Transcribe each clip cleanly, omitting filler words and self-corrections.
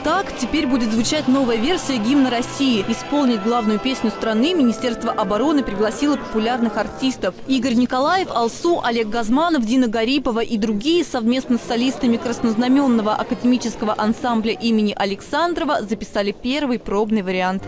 Так, теперь будет звучать новая версия гимна России. Исполнить главную песню страны Министерство обороны пригласило популярных артистов. Игорь Николаев, Алсу, Олег Газманов, Дина Гарипова и другие совместно с солистами краснознаменного академического ансамбля имени Александрова записали первый пробный вариант.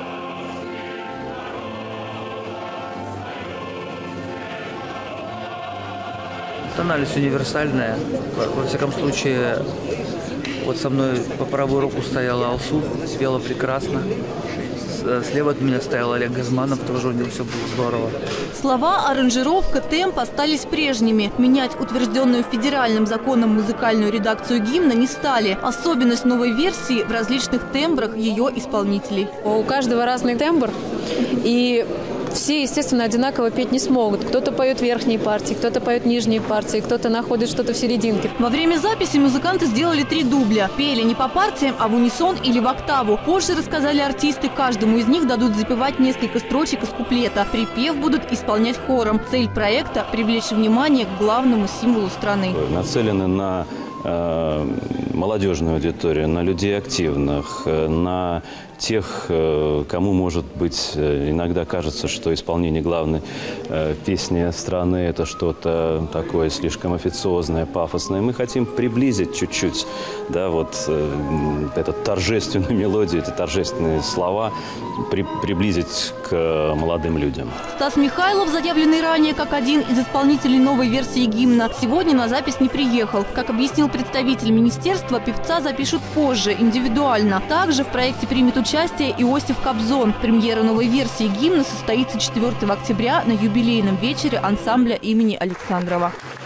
Тональность универсальная. Во всяком случае, вот со мной по правую руку стояла Алсу, пела прекрасно. Слева от меня стоял Олег Газманов, тоже у него все было здорово. Слова, аранжировка, темп остались прежними. Менять утвержденную федеральным законом музыкальную редакцию гимна не стали. Особенность новой версии в различных тембрах ее исполнителей. У каждого разный тембр, и все, естественно, одинаково петь не смогут. Кто-то поет верхние партии, кто-то поет нижние партии, кто-то находит что-то в серединке. Во время записи музыканты сделали 3 дубля. Пели не по партиям, а в унисон или в октаву. Позже, рассказали артисты, каждому из них дадут запевать несколько строчек из куплета. Припев будут исполнять хором. Цель проекта – привлечь внимание к главному символу страны. Нацелены на молодежную аудиторию, на людей активных, на тех, кому, может быть, иногда кажется, что исполнение главной песни страны – это что-то такое слишком официозное, пафосное. Мы хотим приблизить чуть-чуть, да, вот эту торжественную мелодию, эти торжественные слова, приблизить к молодым людям. Стас Михайлов, заявленный ранее как один из исполнителей новой версии гимна, сегодня на запись не приехал. Как объяснил представитель министерства, певца запишут позже, индивидуально. Также в проекте примет участие Иосиф Кобзон. Премьера новой версии гимна состоится 4 октября на юбилейном вечере ансамбля имени Александрова.